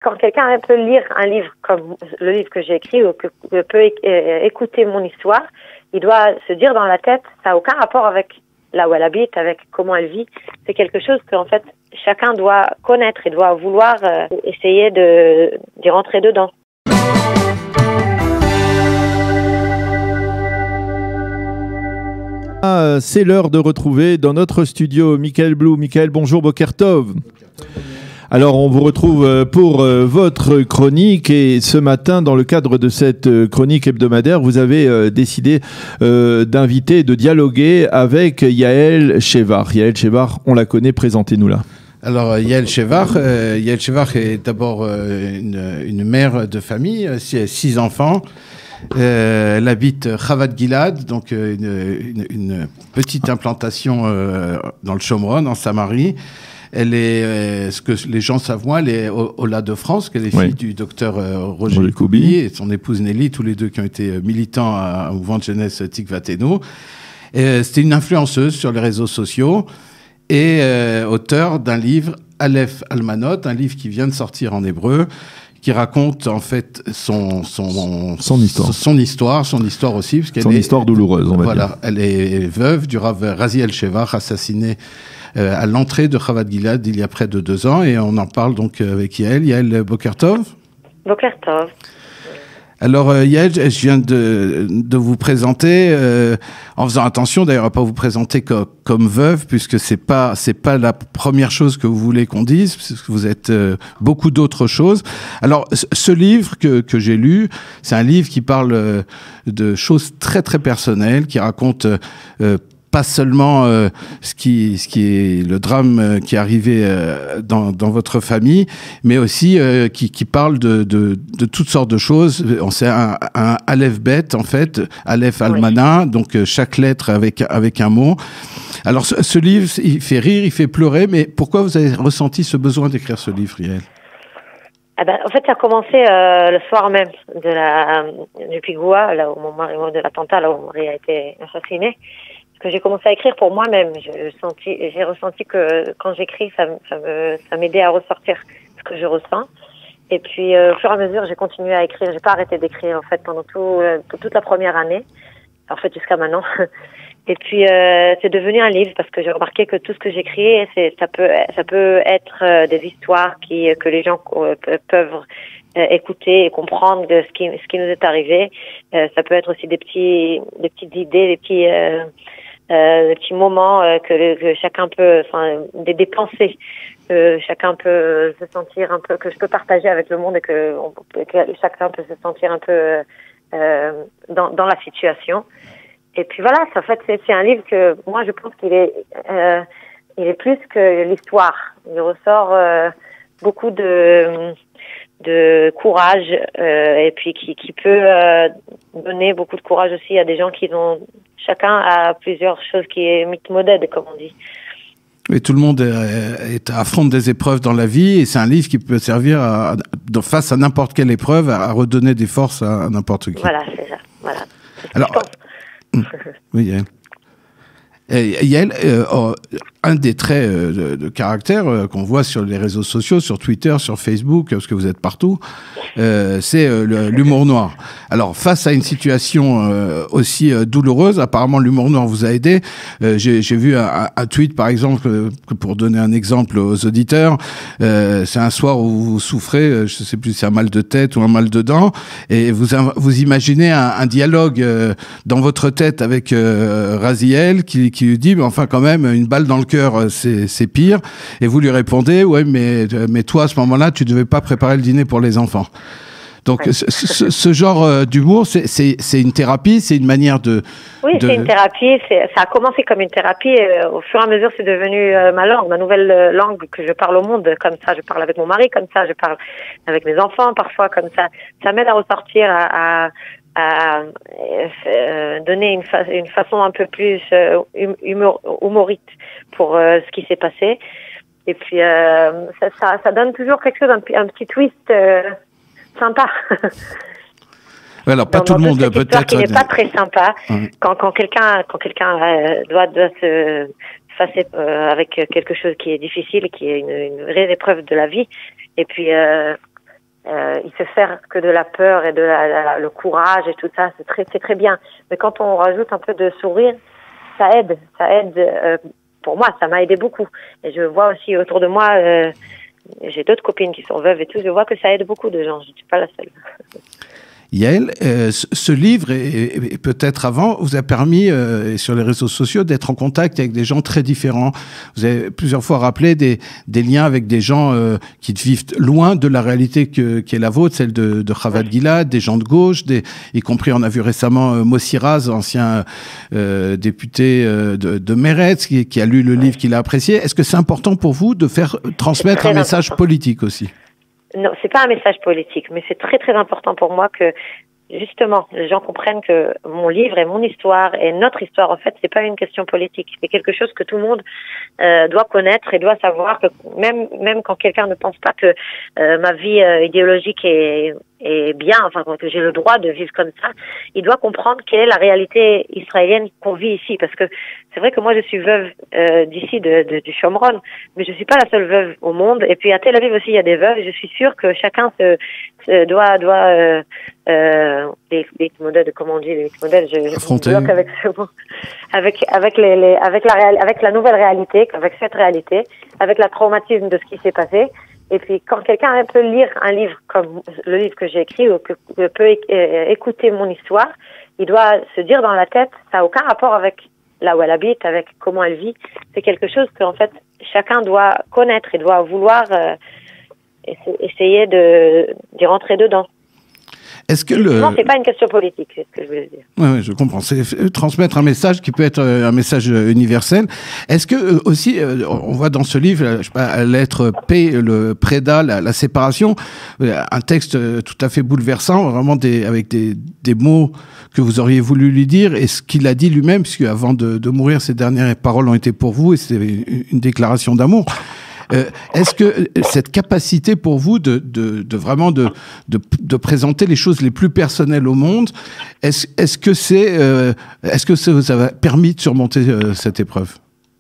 quand quelqu'un peut lire un livre comme le livre que j'ai écrit ou que peut écouter mon histoire, il doit se dire dans la tête, ça n'a aucun rapport avec là où elle habite, avec comment elle vit. C'est quelque chose que en fait chacun doit connaître et doit vouloir essayer d'y rentrer dedans. C'est l'heure de retrouver dans notre studio Michael Blue. Michael, bonjour, Boker Tov. Alors, on vous retrouve pour votre chronique et ce matin, dans le cadre de cette chronique hebdomadaire, vous avez décidé d'inviter, de dialoguer avec Yael Shevar. Yael Shevar, on la connaît, présentez-nous-la. Alors, Yael Shevar est d'abord une mère de famille, 6 enfants. Elle habite Chavad Gilad, donc une petite implantation dans le Shomron, en Samarie. Elle est, ce que les gens savent moins, elle est Ola de France, qu'elle est fille du docteur Roger Koubi et son épouse Nelly, tous les deux qui ont été militants à mouvement de jeunesse Tikvateno. C'était une influenceuse sur les réseaux sociaux et auteur d'un livre, Aleph Almanot, un livre qui vient de sortir en hébreu, qui raconte en fait son histoire aussi, parce qu'elle histoire douloureuse, on va dire. Elle est veuve du Rav Raziel Shevar, assassiné à l'entrée de Chavad Gilad il y a près de 2 ans, et on en parle donc avec Yael. Yael, Boker Tov. Boker Tov. Alors Yael, je viens de vous présenter en faisant attention d'ailleurs à pas vous présenter comme veuve, puisque c'est pas la première chose que vous voulez qu'on dise, puisque vous êtes beaucoup d'autres choses. Alors ce livre que j'ai lu, c'est un livre qui parle de choses très très personnelles, qui raconte pas seulement ce qui est le drame qui est arrivé dans votre famille, mais aussi qui parle de toutes sortes de choses. C'est un Aleph Bet, en fait, Aleph Almana, donc chaque lettre avec un mot. Alors ce livre, il fait rire, il fait pleurer, mais pourquoi vous avez ressenti ce besoin d'écrire ce livre, Yael ? En fait, ça a commencé le soir même du Pigoua, là où de l'attentat, là où mon mari a été assassiné. Que j'ai commencé à écrire pour moi-même. J'ai ressenti que quand j'écris, ça m'aidait à ressortir ce que je ressens. Et puis, au fur et à mesure, j'ai continué à écrire. J'ai pas arrêté d'écrire, en fait, pendant toute la première année. En fait, jusqu'à maintenant. Et puis, c'est devenu un livre parce que j'ai remarqué que tout ce que j'écris, ça peut être des histoires que les gens peuvent écouter et comprendre de ce qui nous est arrivé. Ça peut être aussi des petites idées, des petits moments que chacun peut, des pensées que chacun peut se sentir un peu, que je peux partager avec le monde et que chacun peut se sentir un peu dans la situation. Et puis voilà, en fait, c'est un livre que moi je pense qu'il est plus que l'histoire. Il ressort beaucoup de courage et puis qui peut donner beaucoup de courage aussi à des gens qui ont chacun a plusieurs choses qui est mitmoded, comme on dit. Et tout le monde affronte des épreuves dans la vie, et c'est un livre qui peut servir face à n'importe quelle épreuve à redonner des forces à n'importe qui. Voilà, c'est ça. Voilà. Alors, oui, Yael. Yael, un des traits de caractère qu'on voit sur les réseaux sociaux, sur Twitter, sur Facebook, parce que vous êtes partout, c'est l'humour noir. Alors, face à une situation aussi douloureuse, apparemment l'humour noir vous a aidé. J'ai vu un tweet, par exemple, pour donner un exemple aux auditeurs, c'est un soir où vous souffrez, je sais plus si c'est un mal de tête ou un mal de dents, et vous imaginez un dialogue dans votre tête avec Raziel qui lui dit, mais enfin quand même, une balle dans le cœur, c'est pire. Et vous lui répondez, ouais, mais toi, à ce moment-là, tu devais pas préparer le dîner pour les enfants. Donc, ce genre d'humour, c'est une thérapie, c'est une manière de... Oui, c'est une thérapie. Ça a commencé comme une thérapie. Au fur et à mesure, c'est devenu ma langue, ma nouvelle langue que je parle au monde. Comme ça, je parle avec mon mari, comme ça, je parle avec mes enfants, parfois, comme ça. Ça m'aide à ressortir, à donner une façon un peu plus humoriste pour ce qui s'est passé. Et puis, ça donne toujours quelque chose, un petit twist sympa. Alors, pas tout le monde peut-être. Qui n'est pas très sympa. Quand quelqu'un doit se passer avec quelque chose qui est difficile, qui est une vraie épreuve de la vie. Et puis, il se sert que de la peur et de le courage et tout ça, c'est très bien. Mais quand on rajoute un peu de sourire, ça aide. Pour moi, ça m'a aidé beaucoup. Et je vois aussi autour de moi, j'ai d'autres copines qui sont veuves et tout, je vois que ça aide beaucoup de gens. Je ne suis pas la seule. Yael, ce livre, et peut-être avant, vous a permis, sur les réseaux sociaux, d'être en contact avec des gens très différents. Vous avez plusieurs fois rappelé des liens avec des gens qui vivent loin de la réalité qui est la vôtre, celle de Javad Gilad, des gens de gauche, y compris, on a vu récemment Mossi Raz, ancien député de Meretz, qui a lu le livre qu'il a apprécié. Est-ce que c'est important pour vous de faire transmettre un message politique aussi ? Non, c'est pas un message politique, mais c'est très très important pour moi que justement les gens comprennent que mon livre et mon histoire et notre histoire, en fait, c'est pas une question politique. C'est quelque chose que tout le monde doit connaître et doit savoir, que même quand quelqu'un ne pense pas que ma vie idéologique est bien, enfin que j'ai le droit de vivre comme ça, il doit comprendre quelle est la réalité israélienne qu'on vit ici. Parce que c'est vrai que moi je suis veuve d'ici, du Shomron, mais je suis pas la seule veuve au monde. Et puis à Tel Aviv aussi il y a des veuves. Et je suis sûre que chacun doit les modèles, comment on dit, les modèles, je bloque avec ce mot, avec la nouvelle réalité, avec cette réalité, avec la traumatisme de ce qui s'est passé. Et puis, quand quelqu'un peut lire un livre comme le livre que j'ai écrit, ou que peut écouter mon histoire, il doit se dire dans la tête, ça n'a aucun rapport avec là où elle habite, avec comment elle vit. C'est quelque chose qu'en fait, chacun doit connaître et doit vouloir essayer d'y rentrer dedans. Est-ce que Non, c'est pas une question politique, c'est ce que je voulais dire. Oui, je comprends. C'est transmettre un message qui peut être un message universel. Est-ce que aussi, on voit dans ce livre, je sais pas, la lettre P, le prédat, la séparation, un texte tout à fait bouleversant, vraiment avec des mots que vous auriez voulu lui dire, et ce qu'il a dit lui-même, puisque avant de mourir, ses dernières paroles ont été pour vous, et c'est une déclaration d'amour. Est-ce que cette capacité pour vous de vraiment de présenter les choses les plus personnelles au monde, est-ce que ça vous a permis de surmonter cette épreuve?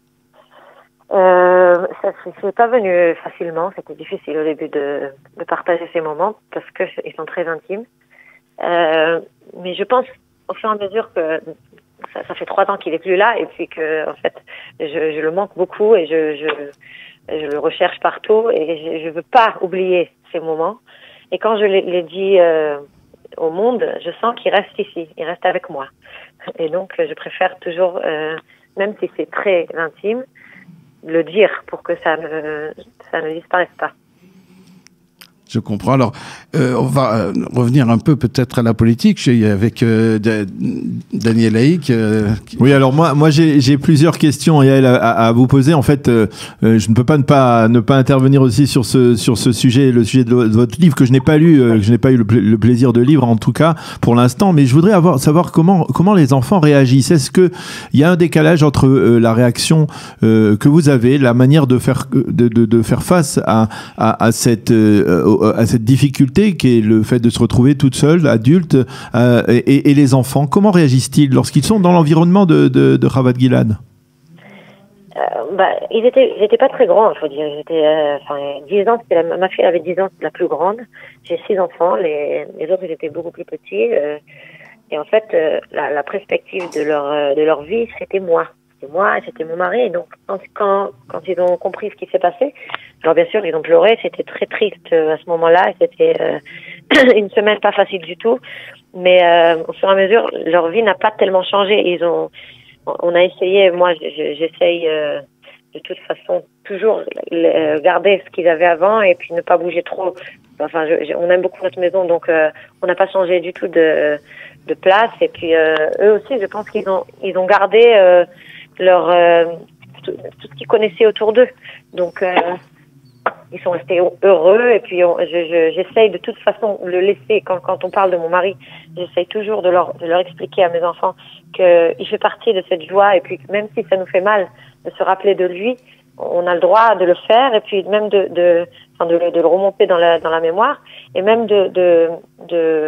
Ça c'est pas venu facilement. C'était difficile au début de partager ces moments parce que ils sont très intimes. Mais je pense au fur et à mesure que ça fait 3 ans qu'il est plus là, et puis que en fait je le manque beaucoup, et je le recherche partout, et je veux pas oublier ces moments. Et quand je les dis au monde, je sens qu'il reste ici, il reste avec moi. Et donc je préfère toujours, même si c'est très intime, le dire pour que ça ne disparaisse pas. Je comprends. Alors, on va revenir un peu peut-être à la politique avec Daniel Haïk. Oui, alors moi j'ai plusieurs questions, Yael, à vous poser. En fait, je ne peux pas ne pas intervenir aussi sur ce sujet, le sujet de votre livre que je n'ai pas lu, que je n'ai pas eu le plaisir de lire en tout cas pour l'instant. Mais je voudrais savoir comment les enfants réagissent. Est-ce que il y a un décalage entre la réaction que vous avez, la manière de faire face à cette difficulté qui est le fait de se retrouver toute seule, adulte, et les enfants, comment réagissent-ils lorsqu'ils sont dans l'environnement de Javad Gilad? Ils étaient pas très grands, il faut dire. Ils étaient, 10 ans, ma fille avait 10 ans, c'est la plus grande. J'ai 6 enfants, les autres ils étaient beaucoup plus petits. Et en fait, la perspective de leur vie, c'était moi. C'était moi, c'était mon mari. Et donc, quand ils ont compris ce qui s'est passé, alors bien sûr, ils ont pleuré, c'était très triste à ce moment-là, c'était une semaine pas facile du tout, mais au fur et à mesure, leur vie n'a pas tellement changé. On a essayé, moi j'essaye de toute façon toujours garder ce qu'ils avaient avant et puis ne pas bouger trop. Enfin, on aime beaucoup notre maison, donc on n'a pas changé du tout de place. Et puis eux aussi, je pense qu'ils ont gardé tout ce qu'ils connaissaient autour d'eux. Donc ils sont restés heureux, et puis j'essaye de toute façon le laisser, quand on parle de mon mari, j'essaye toujours de leur expliquer à mes enfants qu'il fait partie de cette joie, et puis même si ça nous fait mal de se rappeler de lui, on a le droit de le faire, et puis même de le remonter dans la mémoire, et même de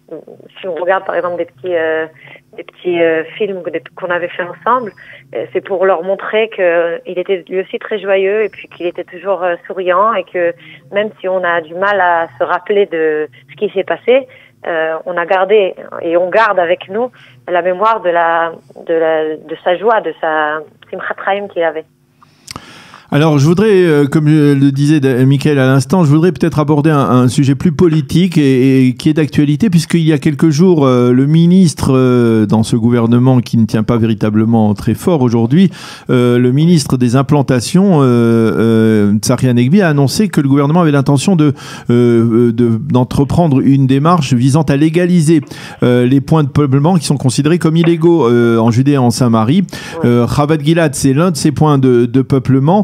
si on regarde par exemple des petits films qu'on avait fait ensemble, c'est pour leur montrer qu'il était lui aussi très joyeux et puis qu'il était toujours souriant et que même si on a du mal à se rappeler de ce qui s'est passé, on a gardé et on garde avec nous la mémoire de sa joie, de sa Simchat Chaim qu'il avait. Alors, je voudrais, comme le disait Michael à l'instant, je voudrais peut-être aborder un sujet plus politique et qui est d'actualité, puisqu'il y a quelques jours, le ministre dans ce gouvernement qui ne tient pas véritablement très fort aujourd'hui, le ministre des implantations, Tzachi Hanegbi, a annoncé que le gouvernement avait l'intention d'entreprendre une démarche visant à légaliser les points de peuplement qui sont considérés comme illégaux en Judée et en Samarie. Chavat Gilad, c'est l'un de ces points de peuplement.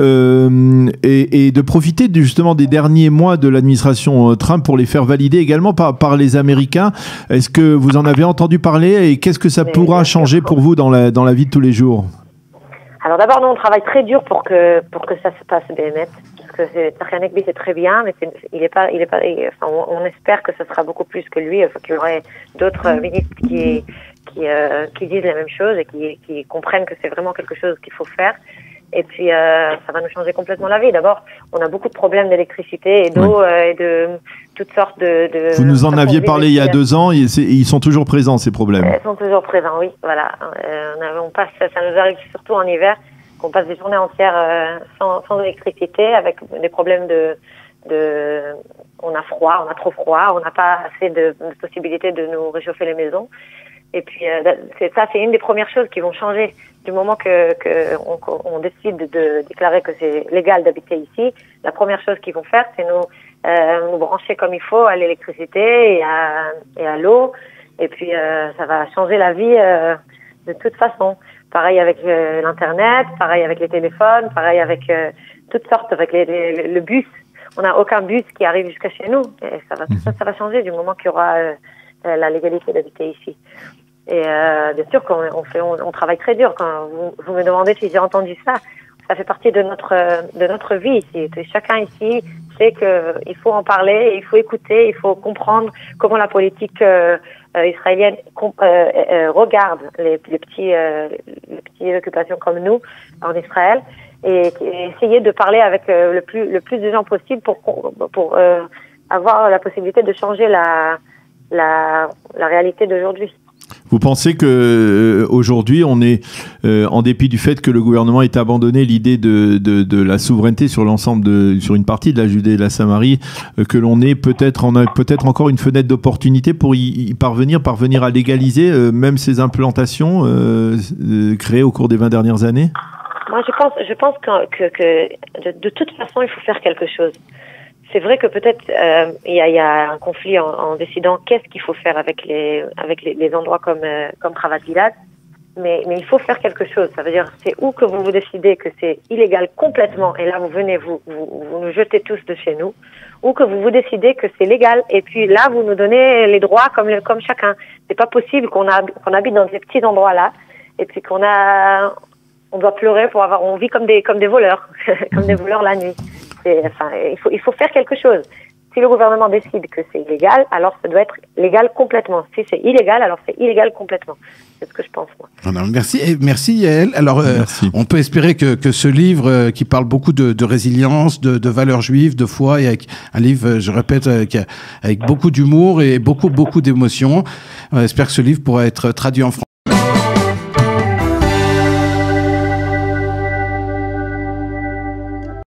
Et de profiter justement des derniers mois de l'administration Trump pour les faire valider également par les Américains. Est-ce que vous en avez entendu parler et qu'est-ce que ça pourra changer pour vous dans la vie de tous les jours? Alors d'abord, nous on travaille très dur pour que ça se passe bien net, parce que Tzachi Hanegbi c'est très bien, mais on espère que ce sera beaucoup plus que lui, qu'il y aurait d'autres ministres qui disent la même chose et qui comprennent que c'est vraiment quelque chose qu'il faut faire. Et puis, ça va nous changer complètement la vie. D'abord, on a beaucoup de problèmes d'électricité et d'eau et de toutes sortes de... Vous nous en aviez parlé il y a 2 ans, ils sont toujours présents, ces problèmes. Ils sont toujours présents, oui. Voilà. Ça nous arrive surtout en hiver, qu'on passe des journées entières sans électricité, avec des problèmes on a froid, on a trop froid, on n'a pas assez de possibilités de nous réchauffer les maisons. Et puis, c'est une des premières choses qui vont changer. Du moment on décide de déclarer que c'est légal d'habiter ici, la première chose qu'ils vont faire, c'est nous brancher comme il faut à l'électricité et à l'eau. Et puis, ça va changer la vie de toute façon. Pareil avec l'Internet, pareil avec les téléphones, pareil avec toutes sortes, avec le bus. On n'a aucun bus qui arrive jusqu'à chez nous. Et ça va changer du moment qu'il y aura la légalité d'habiter ici. Et bien sûr qu'on travaille très dur. Quand vous me demandez si j'ai entendu ça, ça fait partie de notre vie ici. Chacun ici sait qu'il faut en parler, il faut écouter, il faut comprendre comment la politique israélienne regarde les petites occupations comme nous en Israël et essayer de parler avec le plus de gens possible pour avoir la possibilité de changer la réalité d'aujourd'hui. Vous pensez que aujourd'hui, on est, en dépit du fait que le gouvernement ait abandonné l'idée de la souveraineté sur sur une partie de la Judée et de la Samarie, que l'on ait peut-être encore une fenêtre d'opportunité pour y parvenir à légaliser même ces implantations créées au cours des 20 dernières années? Moi, je pense que de toute façon, il faut faire quelque chose. C'est vrai que peut-être il y a un conflit en décidant qu'est-ce qu'il faut faire avec les endroits comme Chavat Gilad, mais il faut faire quelque chose. Ça veut dire c'est où que vous décidez que c'est illégal complètement et là vous venez vous nous jetez tous de chez nous, ou que vous décidez que c'est légal et puis là vous nous donnez les droits comme chacun. C'est pas possible qu'on habite dans ces petits endroits là et puis on doit pleurer on vit comme des voleurs comme des voleurs la nuit. Il faut faire quelque chose. Si le gouvernement décide que c'est illégal, alors ça doit être légal complètement. Si c'est illégal, alors c'est illégal complètement. C'est ce que je pense, moi. Alors, merci Yael. Alors, on peut espérer que ce livre qui parle beaucoup de résilience, de valeurs juives, de foi, et avec un livre, je répète, avec beaucoup d'humour et beaucoup d'émotions. On espère que ce livre pourra être traduit en français.